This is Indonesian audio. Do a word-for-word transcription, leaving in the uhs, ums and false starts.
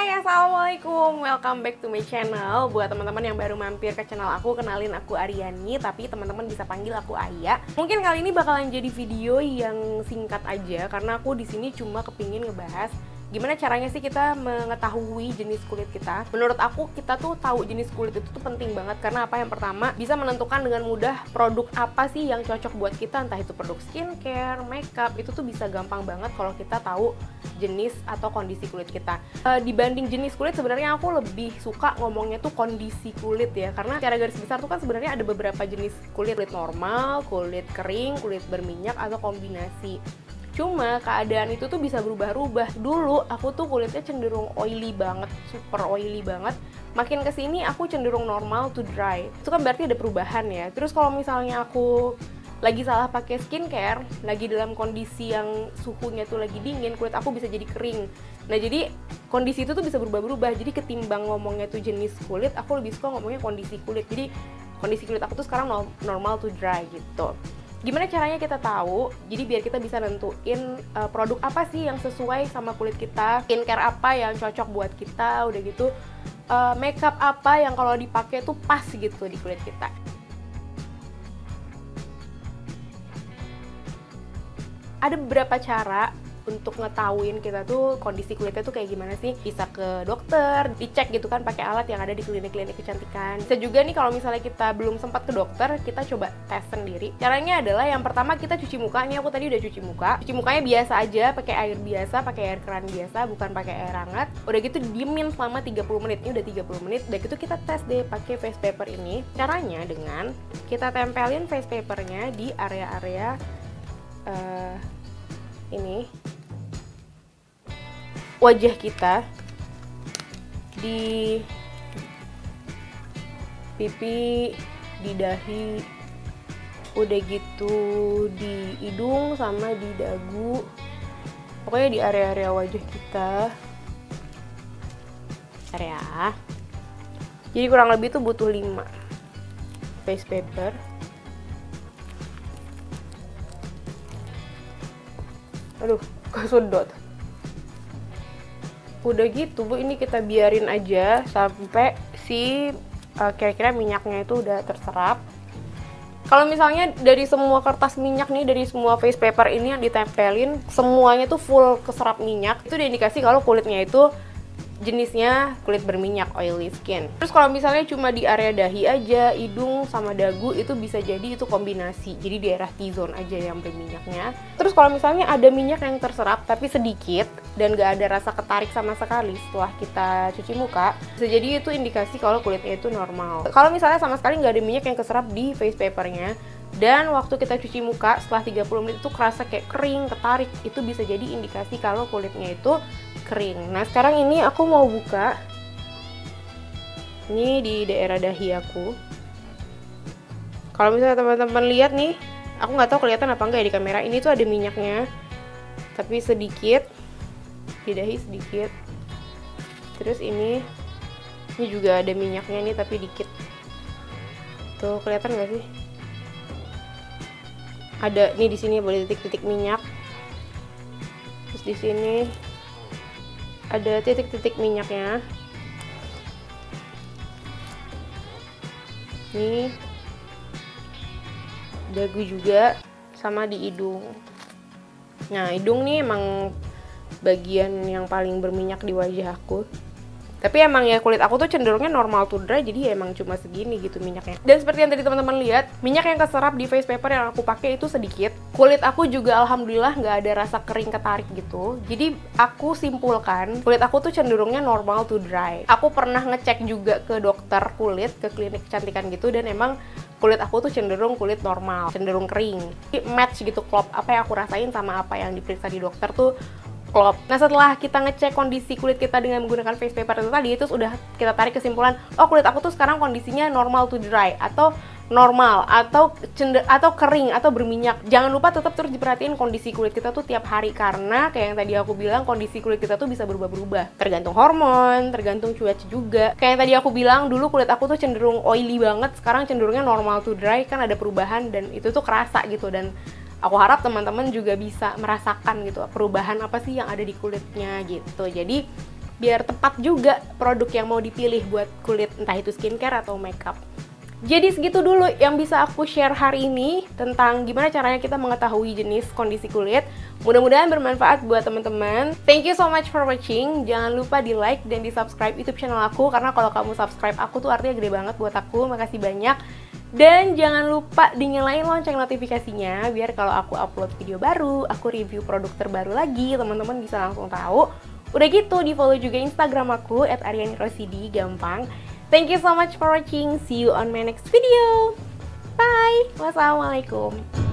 Assalamualaikum, welcome back to my channel. Buat teman-teman yang baru mampir ke channel aku, kenalin aku Aryani, tapi teman-teman bisa panggil aku Aya. Mungkin kali ini bakalan jadi video yang singkat aja, karena aku di sini cuma kepingin ngebahas gimana caranya sih kita mengetahui jenis kulit kita. Menurut aku, kita tuh tahu jenis kulit itu tuh penting banget. Karena apa? Yang pertama, bisa menentukan dengan mudah produk apa sih yang cocok buat kita. Entah itu produk skincare, makeup, itu tuh bisa gampang banget kalau kita tahu jenis atau kondisi kulit kita. E, dibanding jenis kulit, sebenarnya aku lebih suka ngomongnya tuh kondisi kulit ya. Karena secara garis besar tuh kan sebenarnya ada beberapa jenis kulit. Kulit normal, kulit kering, kulit berminyak, atau kombinasi. Cuma keadaan itu tuh bisa berubah-ubah. Dulu aku tuh kulitnya cenderung oily banget, super oily banget. Makin kesini aku cenderung normal to dry. Itu kan berarti ada perubahan ya. Terus kalau misalnya aku lagi salah pakai skincare, lagi dalam kondisi yang suhunya tuh lagi dingin, kulit aku bisa jadi kering. Nah jadi kondisi itu tuh bisa berubah-berubah. Jadi ketimbang ngomongnya tuh jenis kulit, aku lebih suka ngomongnya kondisi kulit. Jadi kondisi kulit aku tuh sekarang normal to dry gitu. Gimana caranya kita tahu? Jadi biar kita bisa nentuin uh, produk apa sih yang sesuai sama kulit kita, skincare apa yang cocok buat kita, udah gitu uh, makeup apa yang kalau dipakai tuh pas gitu di kulit kita. Ada beberapa cara untuk ngetahuin kita tuh kondisi kulitnya tuh kayak gimana sih. Bisa ke dokter, dicek gitu kan pakai alat yang ada di klinik-klinik kecantikan. Bisa juga nih kalau misalnya kita belum sempat ke dokter, kita coba tes sendiri. Caranya adalah yang pertama kita cuci muka. Ini aku tadi udah cuci muka. Cuci mukanya biasa aja, pakai air biasa, pakai air keran biasa, bukan pakai air hangat. Udah gitu diemin selama tiga puluh menit. Ini udah tiga puluh menit. Udah gitu kita tes deh pakai face paper ini. Caranya dengan kita tempelin face papernya di area-area uh, ini wajah kita, di pipi, di dahi, udah gitu di hidung sama di dagu, pokoknya di area-area wajah kita. Area. Jadi kurang lebih tuh butuh lima face paper. Aduh, kesedot. Udah gitu Bu, ini kita biarin aja sampai si uh, kira-kira minyaknya itu udah terserap. Kalau misalnya dari semua kertas minyak nih, dari semua face paper ini yang ditempelin, semuanya tuh full keserap minyak, itu udah indikasi kalau kulitnya itu jenisnya kulit berminyak, oily skin. Terus kalau misalnya cuma di area dahi aja, hidung sama dagu, itu bisa jadi itu kombinasi. Jadi di daerah T-zone aja yang berminyaknya. Terus kalau misalnya ada minyak yang terserap tapi sedikit dan gak ada rasa ketarik sama sekali setelah kita cuci muka, bisa jadi itu indikasi kalau kulitnya itu normal. Kalau misalnya sama sekali gak ada minyak yang keserap di face papernya, dan waktu kita cuci muka setelah tiga puluh menit itu kerasa kayak kering, ketarik, itu bisa jadi indikasi kalau kulitnya itu kering. Nah sekarang ini aku mau buka ini di daerah dahi aku. Kalau misalnya teman-teman lihat nih, aku nggak tahu kelihatan apa enggak ya di kamera, ini tuh ada minyaknya tapi sedikit di dahi, sedikit. Terus ini ini juga ada minyaknya nih tapi dikit. Tuh kelihatan nggak sih? Ada nih di sini boleh titik-titik minyak. Terus di sini ada titik-titik minyaknya. Nih dagu juga, sama di hidung. Nah hidung nih emang bagian yang paling berminyak di wajah aku. Tapi emang ya kulit aku tuh cenderungnya normal to dry, jadi ya emang cuma segini gitu minyaknya. Dan seperti yang tadi teman-teman lihat, minyak yang keserap di face paper yang aku pakai itu sedikit. Kulit aku juga alhamdulillah nggak ada rasa kering ketarik gitu. Jadi aku simpulkan, kulit aku tuh cenderungnya normal to dry. Aku pernah ngecek juga ke dokter kulit, ke klinik kecantikan gitu, dan emang kulit aku tuh cenderung kulit normal, cenderung kering. Jadi match gitu, klop apa yang aku rasain sama apa yang diperiksa di dokter tuh klop. Nah setelah kita ngecek kondisi kulit kita dengan menggunakan face paper itu tadi, itu sudah kita tarik kesimpulan, oh kulit aku tuh sekarang kondisinya normal to dry, atau normal, atau cender atau kering, atau berminyak. Jangan lupa tetap terus diperhatiin kondisi kulit kita tuh tiap hari, karena kayak yang tadi aku bilang, kondisi kulit kita tuh bisa berubah-berubah, tergantung hormon, tergantung cuaca juga. Kayak yang tadi aku bilang, dulu kulit aku tuh cenderung oily banget, sekarang cenderungnya normal to dry, kan ada perubahan dan itu tuh kerasa gitu. Dan aku harap teman-teman juga bisa merasakan gitu perubahan apa sih yang ada di kulitnya gitu. Jadi biar tepat juga produk yang mau dipilih buat kulit, entah itu skincare atau makeup. Jadi segitu dulu yang bisa aku share hari ini tentang gimana caranya kita mengetahui jenis kondisi kulit. Mudah-mudahan bermanfaat buat teman-teman. Thank you so much for watching. Jangan lupa di like dan di subscribe YouTube channel aku, karena kalau kamu subscribe aku tuh artinya gede banget buat aku. Makasih banyak. Dan jangan lupa dinyalain lonceng notifikasinya biar kalau aku upload video baru, aku review produk terbaru lagi, teman-teman bisa langsung tahu. Udah gitu, di follow juga Instagram aku at aryani rosidi, gampang. Thank you so much for watching. See you on my next video. Bye. Wassalamualaikum.